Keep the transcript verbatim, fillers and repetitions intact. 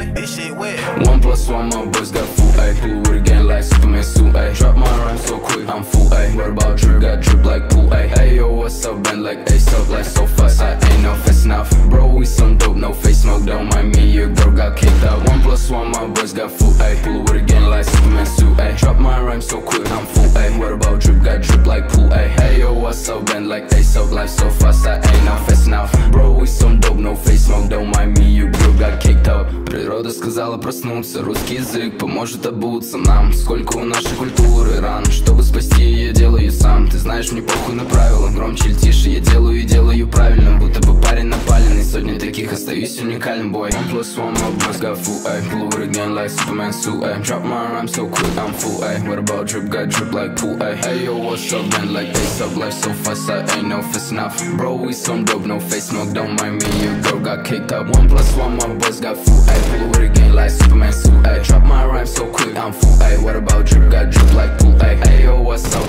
boy, this shit wet. One plus one, my boys got full A. Pull with a gang like Superman suit A. Drop my rhyme so quick, I'm full A. What about drip? Got drip like pool A. Hey yo, what's up? Bend like Ace up, like so fast. I ain't no fast enough. Bro, we some dope, no face smoke. Don't mind me, your girl got kicked out. One plus one, my boys got full A. Pull with a gang like Superman suit A. Drop my rhyme so quick, I'm full A. What about drip? Got drip like pool A. Hey yo, what's up? Bend like Ace up, like so fast. I ain't no fast enough. Bro, we some dope, no face smoke. Don't mind me, your girl got kicked out. Природа сказала проснуться, русский язык поможет обуться нам. Сколько у нашей культуры ран, чтобы спасти ее, делаю сам. Ты знаешь, мне похуй на правила, громче или тише я делаю и делаю правильно. Будто бы парень напаленный, сотни таких, остаюсь уникальным, бой. One plus one, my boys got full A. Pull over again like Superman suit A. Drop my rhyme so quick, I'm full A. What about drip? Got drip like pool A. Hey yo, what's up? Bend like Ace up, like so fast, I ain't no fast enough. Bro, we some dope, no face smoke, don't mind me, your girl got kicked out. One plus one, my boys got full A. Pull over again like Superman suit A. Drop my rhyme so quick, I'm full A. What about drip? Got drip like pool A. Hey yo, what's up?